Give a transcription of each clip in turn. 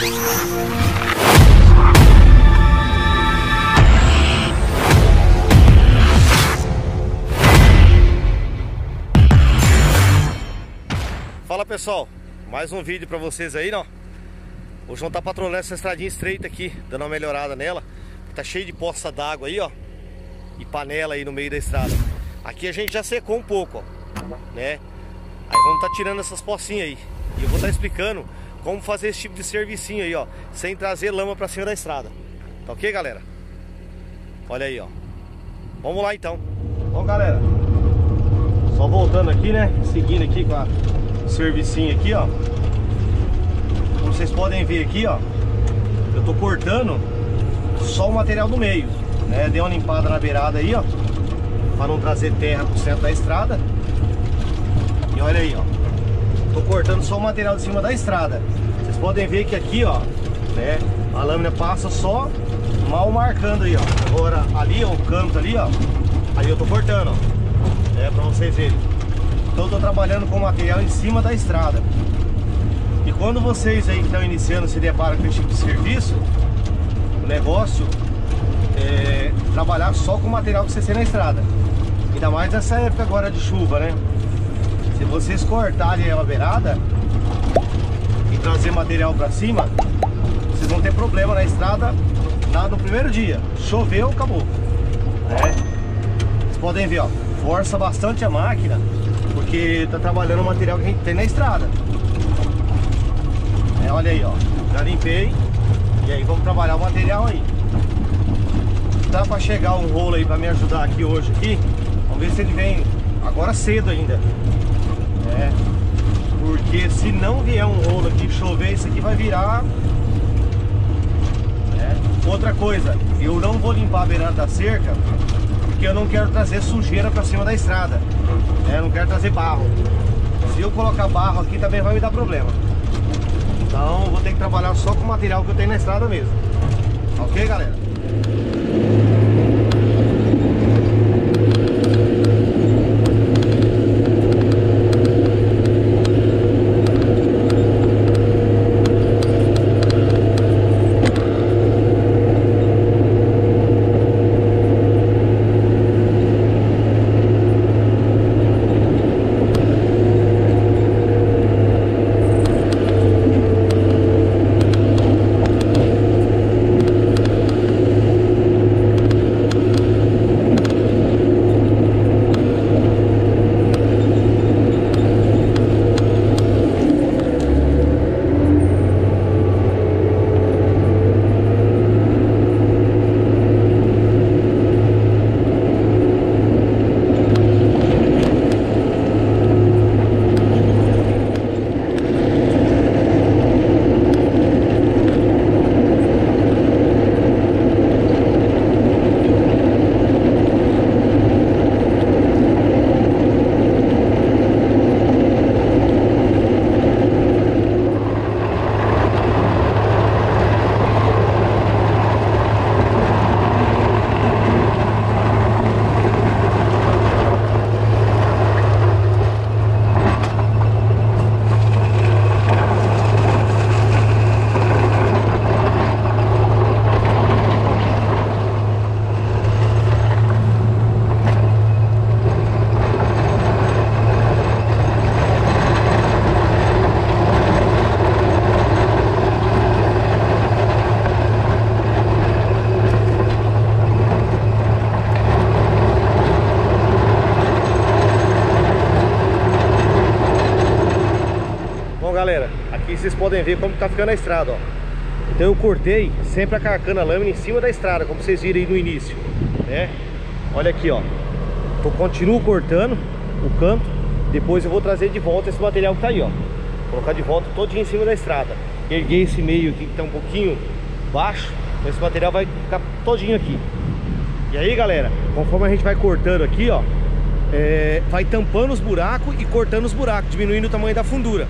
Fala pessoal, mais um vídeo pra vocês aí, ó. O João tá patrulhando essa estradinha estreita aqui, dando uma melhorada nela. Tá cheio de poça d'água aí, ó, e panela aí no meio da estrada. Aqui a gente já secou um pouco, ó, né? Aí vamos tá tirando essas pocinhas aí. E eu vou tá explicando como fazer esse tipo de servicinho aí, ó, sem trazer lama pra cima da estrada. Tá ok, galera? Olha aí, ó. Vamos lá então. Bom, galera, só voltando aqui, né? Seguindo aqui com a servicinho aqui, ó. Como vocês podem ver aqui, ó, eu tô cortando só o material do meio, né? Dei uma limpada na beirada aí, ó, para não trazer terra pro centro da estrada. E olha aí, ó, tô cortando só o material de cima da estrada. Vocês podem ver que aqui, ó, né, a lâmina passa só mal marcando aí, ó. Agora ali, ó, o canto ali, ó, aí eu tô cortando, ó, pra vocês verem. Então eu tô trabalhando com o material em cima da estrada. E quando vocês aí que estão iniciando se deparam com esse tipo de serviço, o negócio é trabalhar só com o material que você tem na estrada. Ainda mais nessa época agora de chuva, né? Se vocês cortarem a beirada e trazer material pra cima, vocês vão ter problema na estrada no primeiro dia. Choveu, acabou, né? Vocês podem ver, ó, força bastante a máquina, porque tá trabalhando o material que a gente tem na estrada. Olha aí, ó, já limpei. E aí vamos trabalhar o material aí. Dá pra chegar um rolo aí pra me ajudar aqui hoje aqui. Vamos ver se ele vem agora cedo ainda, porque se não vier um rolo aqui, chover, isso aqui vai virar, Outra coisa, eu não vou limpar a beirada da cerca, porque eu não quero trazer sujeira pra cima da estrada, não quero trazer barro. Se eu colocar barro aqui também vai me dar problema. Então vou ter que trabalhar só com o material que eu tenho na estrada mesmo. Ok, galera? Galera, aqui vocês podem ver como tá ficando a estrada, ó. Então eu cortei sempre a carcana a lâmina em cima da estrada, como vocês viram aí no início, né? Olha aqui, ó, eu continuo cortando o canto. Depois eu vou trazer de volta esse material que tá aí, ó, colocar de volta todinho em cima da estrada. Erguei esse meio aqui que tá um pouquinho baixo, então esse material vai ficar todinho aqui. E aí, galera, conforme a gente vai cortando aqui, ó, vai tampando os buracos e cortando os buracos, diminuindo o tamanho da fundura.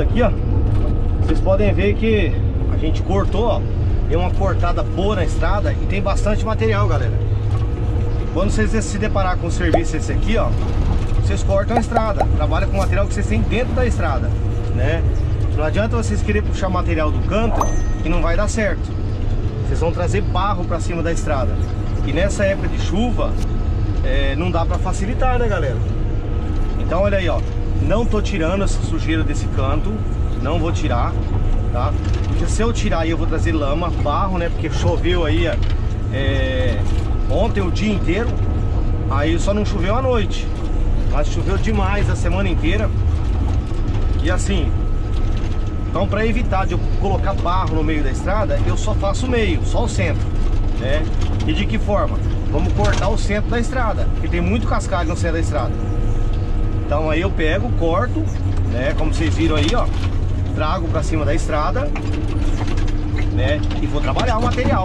toda aqui, ó, vocês podem ver que a gente cortou, ó, deu uma cortada boa na estrada e tem bastante material, galera. Quando vocês se deparar com um serviço esse aqui, ó, vocês cortam a estrada, trabalham com o material que vocês têm dentro da estrada, né? Não adianta vocês querer puxar material do canto que não vai dar certo. Vocês vão trazer barro pra cima da estrada. E nessa época de chuva, não dá pra facilitar, né, galera? Então olha aí, ó, não tô tirando essa sujeira desse canto, não vou tirar, tá? Porque se eu tirar aí eu vou trazer lama, barro, né? Porque choveu aí ontem o dia inteiro, aí só não choveu à noite, mas choveu demais a semana inteira. E assim, então para evitar de eu colocar barro no meio da estrada, eu só faço o meio, só o centro, né? E de que forma? Vamos cortar o centro da estrada, porque tem muito cascalho no centro da estrada. Então aí eu pego, corto, né? Como vocês viram aí, ó, trago para cima da estrada, né? E vou trabalhar o material.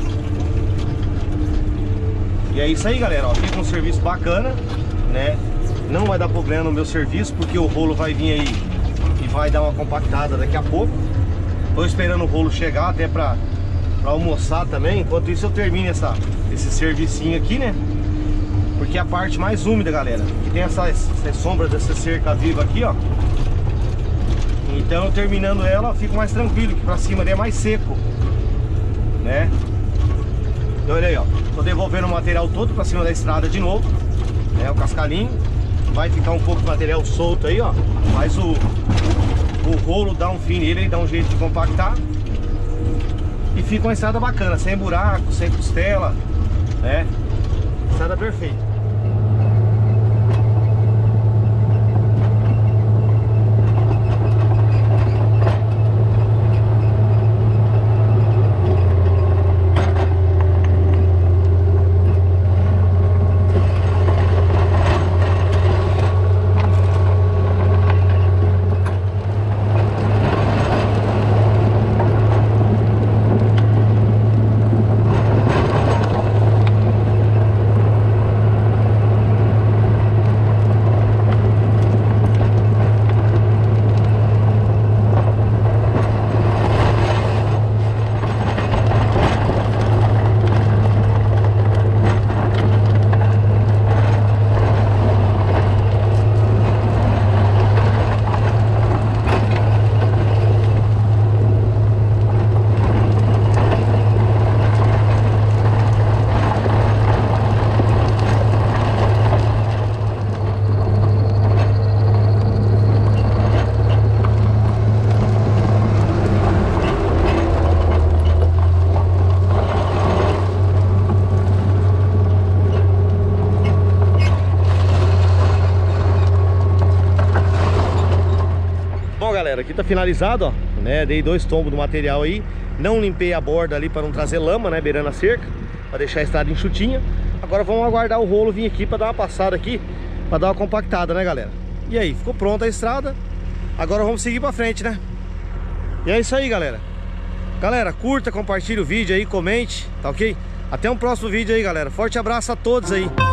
E é isso aí, galera, ó, fica um serviço bacana, né? Não vai dar problema no meu serviço, porque o rolo vai vir aí e vai dar uma compactada daqui a pouco. Tô esperando o rolo chegar até pra almoçar também. Enquanto isso eu termino esse servicinho aqui, né? Porque é a parte mais úmida, galera, que tem essas sombras dessa cerca viva aqui, ó. Então eu terminando ela, eu fico mais tranquilo, que pra cima ali é mais seco, né? Então olha aí, ó, tô devolvendo o material todo pra cima da estrada de novo, né? O cascalhinho. Vai ficar um pouco de material solto aí, ó. Mas o rolo dá um fim nele, dá um jeito de compactar. E fica uma estrada bacana, sem buraco, sem costela, né? Estrada perfeita. Galera, aqui tá finalizado, ó, né? Dei 2 tombos do material aí. Não limpei a borda ali para não trazer lama, né? Beirando a cerca, para deixar a estrada enxutinha. Agora vamos aguardar o rolo vir aqui para dar uma passada aqui, para dar uma compactada, né, galera? E aí, ficou pronta a estrada. Agora vamos seguir para frente, né? E é isso aí, galera. Galera, curta, compartilhe o vídeo aí, comente, tá ok? Até um próximo vídeo aí, galera. Forte abraço a todos aí.